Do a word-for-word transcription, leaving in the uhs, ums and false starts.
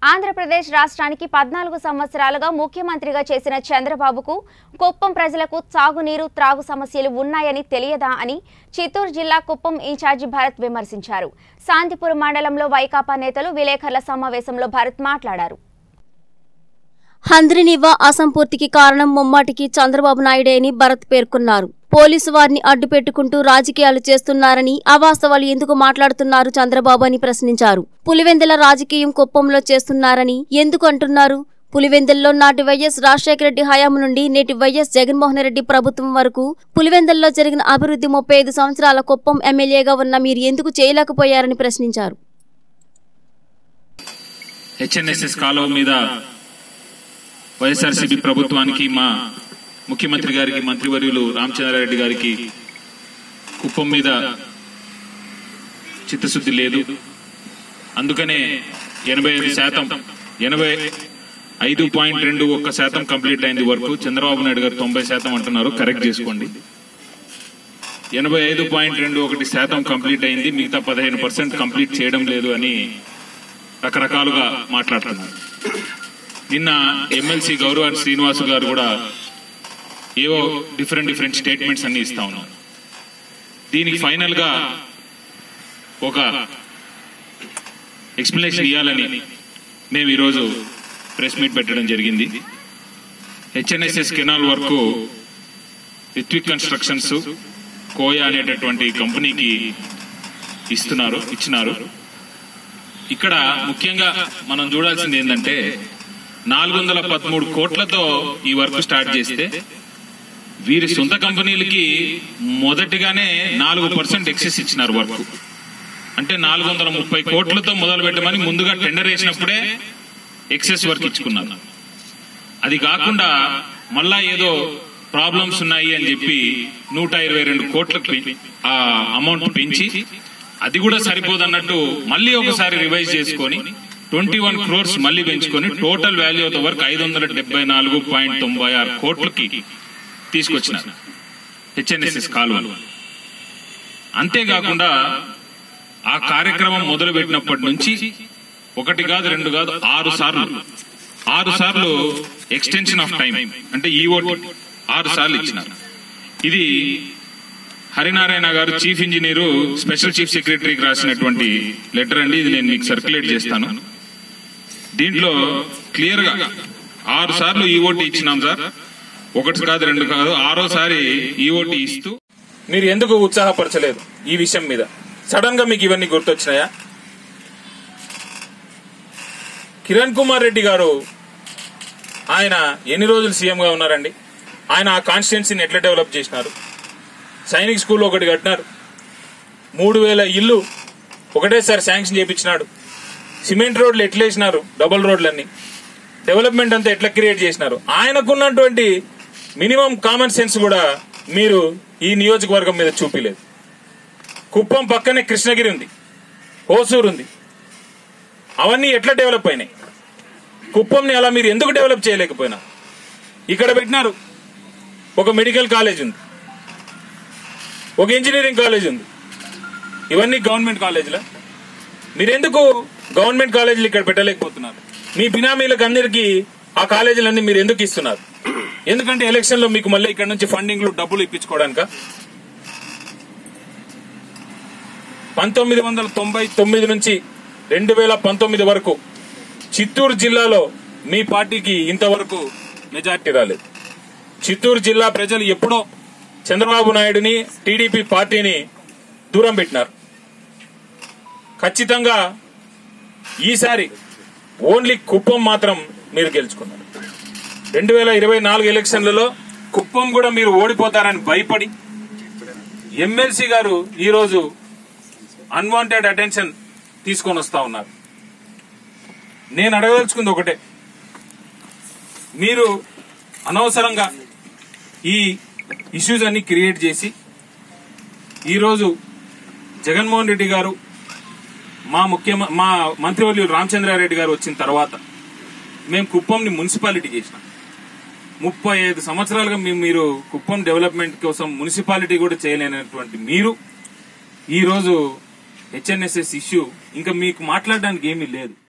ఆంధ్రప్రదేశ్ రాష్ట్రానికి పద్నాలుగు సంవత్సరాలుగా ముఖ్యమంత్రిగా చేసిన చంద్రబాబుకు కుప్పం ప్రజలకు తాగునీరు త్రాగు సమస్యలు ఉన్నాయని తెలియదా అని చిత్తూరు జిల్లా కుప్పం ఇన్ఛార్జి భరత్ విమర్శించారు. శాంతిపురం మండలంలో వైకాపా నేతలు విలేకరుల సమావేశంలో భరత్ మాట్లాడారు. హంద్రినివా అసంపూర్తికి కారణం ముమ్మాటికి చంద్రబాబు నాయుడే అని భరత్ పేర్కొన్నారు. పోలీసు వారిని అడ్డుపెట్టుకుంటూ రాజకీయాలు చేస్తున్నారని, అవాస్తవాలు ఎందుకు మాట్లాడుతున్నారు చంద్రబాబు అని ప్రశ్నించారు. పులివెందుల రాజకీయం కుప్పంలో చేస్తున్నారని ఎందుకు అంటున్నారు? పులివెందుల్లో నాటి వైఎస్ రాజశేఖర రెడ్డి హయాం నుండి నేటి వైఎస్ జగన్మోహన్ రెడ్డి ప్రభుత్వం వరకు పులివెందుల్లో జరిగిన అభివృద్ధి ముప్పై ఐదు సంవత్సరాల కుప్పం ఎమ్మెల్యేగా ఉన్న మీరు ఎందుకు చేయలేకపోయారని ప్రశ్నించారు. హెచ్ఎన్ఎస్ఎస్ కాలువ మీద వైఎస్ఆర్సీపీ ప్రభుత్వానికి, మా ముఖ్యమంత్రి గారికి, మంత్రివర్యులు రామచంద్రారెడ్డి గారికి కుప్పం మీద చిత్తశుద్ధి లేదు. అందుకనే ఎనభై ఐదు శాతం ఎనభై ఐదు పాయింట్ రెండు ఒక్క శాతం కంప్లీట్ అయింది వరకు. చంద్రబాబు నాయుడు గారు తొంభై శాతం అంటున్నారు, కరెక్ట్ చేసుకోండి. ఎనభై ఐదు పాయింట్ రెండు ఒకటి శాతం కంప్లీట్ అయింది, మిగతా పదిహేను పర్సెంట్ కంప్లీట్ చేయడం లేదు అని రకరకాలుగా మాట్లాడుతున్నారు. నిన్న ఎమ్మెల్సీ గౌరవాన్ శ్రీనివాసు గారు కూడా ఏవో డిఫరెంట్ డిఫరెంట్ స్టేట్మెంట్స్ అన్ని ఇస్తా ఉన్నారు. దీనికి ఫైనల్ గా ఒక ఎక్స్ప్లెనేషన్ ఇవ్వాలని మేము ఈరోజు ప్రెస్ మీట్ పెట్టడం జరిగింది. HNSS canal work Ritwik constructions కోయా అనేటటువంటి కంపెనీకి ఇస్తున్నారు ఇచ్చినారు. ఇక్కడ ముఖ్యంగా మనం చూడాల్సింది ఏంటంటే, నాలుగు వందల పదమూడు కోట్లతో ఈ వర్క్ స్టార్ట్ చేస్తే వీరి సొంత కంపెనీలకి మొదటిగానే నాలుగు పర్సెంట్ ఎక్సెస్ ఇచ్చినారు వర్క్. అంటే నాలుగు వందల ముప్పై కోట్లతో మొదలు పెట్టమని ముందుగా టెండర్ వేసినప్పుడే ఎక్సెస్ వర్క్ ఇచ్చుకున్నారు. అది కాకుండా మళ్ళా ఏదో ప్రాబ్లమ్స్ ఉన్నాయి అని చెప్పి నూట ఇరవై రెండు కోట్లకు ఆ అమౌంట్ పెంచి, అది కూడా సరిపోదన్నట్టు మళ్ళీ ఒకసారి రివైజ్ చేసుకొని ట్వంటీ వన్ క్రోర్స్ మళ్లీ పెంచుకొని total value of the work ఐదు వందల డెబ్బై నాలుగు పాయింట్ తొంభై ఆరు కోట్లకి తీసుకొచ్చినారు హెచ్ఎన్ఎస్ఎస్ కాలువలు. అంతేకాకుండా ఆ కార్యక్రమం మొదలు పెట్టినప్పటి నుంచి ఒకటి కాదు రెండు కాదు ఆరు సార్లు ఆరు సార్లు ఎక్స్టెన్షన్ ఆఫ్ టైం అంటే ఈఓటీ ఆరు సార్లు ఇచ్చినారు. ఇది హరినారాయణ గారు చీఫ్ ఇంజనీరు స్పెషల్ చీఫ్ సెక్రటరీకి రాసినటువంటి లెటర్ అండి. ఇది నేను మీకు సర్క్యులేట్ చేస్తాను. దీంట్లో క్లియర్ గా ఆరు సార్లు ఈఓటీ ఇచ్చినాం సార్, ఒకటి కాదు రెండు కాదు ఆరోసారి ఈఓటీ ఇస్తూ మీరు ఎందుకు ఉత్సాహపరచలేదు ఈ విషయం మీద? సడన్ గా మీకు ఇవన్నీ గుర్తొచ్చినాయా? కిరణ్ కుమార్ రెడ్డి గారు ఆయన ఎన్ని రోజులు సీఎం గా ఉన్నారండి? ఆయన ఆ కాన్స్టిట్యున్సీని ఎట్లా డెవలప్ చేసినారు? సైనిక్ స్కూల్ ఒకటి కట్టినారు, మూడు వేల ఇల్లు ఒకటేసారి శాంక్షన్ చేయించినాడు. సిమెంట్ రోడ్లు ఎట్లా వేసినారు, డబుల్ రోడ్లన్నీ, డెవలప్మెంట్ అంతా ఎట్లా క్రియేట్ చేసినారు. ఆయనకున్నటువంటి మినిమం కామన్ సెన్స్ కూడా మీరు ఈ నియోజకవర్గం మీద చూపిలేదు. కుప్పం పక్కనే కృష్ణగిరి ఉంది, హోసూరు ఉంది, అవన్నీ ఎట్లా డెవలప్ అయినాయి? కుప్పంని అలా మీరు ఎందుకు డెవలప్ చేయలేకపోయినా? ఇక్కడ పెట్టినారు ఒక మెడికల్ కాలేజ్ ఉంది, ఒక ఇంజనీరింగ్ కాలేజ్ ఉంది, ఇవన్నీ గవర్నమెంట్ కాలేజీలా? మీరెందుకు గవర్నమెంట్ కాలేజీలు ఇక్కడ పెట్టలేకపోతున్నారు? మీ బినామీలకు అందరికీ ఆ కాలేజీలన్నీ మీరు ఎందుకు ఇస్తున్నారు? ఎందుకంటే ఎలక్షన్ లో మీకు మళ్ళీ ఇక్కడ నుంచి ఫండింగ్ డబ్బులు ఇప్పించుకోవడానిక? పంతొమ్మిది వందల తొంభై తొమ్మిది నుంచి రెండు వేల పంతొమ్మిది వరకు చిత్తూరు జిల్లాలో మీ పార్టీకి ఇంతవరకు మెజార్టీ రాలేదు. చిత్తూరు జిల్లా ప్రజలు ఎప్పుడో చంద్రబాబు నాయుడుని, టీడీపీ పార్టీని దూరం పెట్టినారు. ఖచ్చితంగా ఈసారి ఓన్లీ కుప్పం మాత్రం మీరు గెలుచుకున్నారు. రెండు వేల ఇరవై నాలుగు ఎలక్షన్లలో కుప్పం కూడా మీరు ఓడిపోతారని భయపడి ఎమ్మెల్సీ గారు ఈరోజు అన్వాంటెడ్ అటెన్షన్ తీసుకొని వస్తా ఉన్నారు. నేను అడగదలుచుకుంది ఒకటే, మీరు అనవసరంగా ఈ ఇష్యూస్ అన్ని క్రియేట్ చేసి ఈరోజు జగన్మోహన్ రెడ్డి గారు, మా ముఖ్య మా మంత్రివర్యులు రామచంద్రారెడ్డి గారు వచ్చిన తర్వాత మేము కుప్పంని మున్సిపాలిటీ చేసినాం. ముప్పై ఐదు సంవత్సరాలుగా మేము మీరు కుప్పం డెవలప్మెంట్ కోసం మున్సిపాలిటీ కూడా చేయలేనటువంటి మీరు ఈరోజు హెచ్ఎన్ఎస్ఎస్ ఇష్యూ ఇంకా మీకు మాట్లాడడానికి ఏమీ లేదు.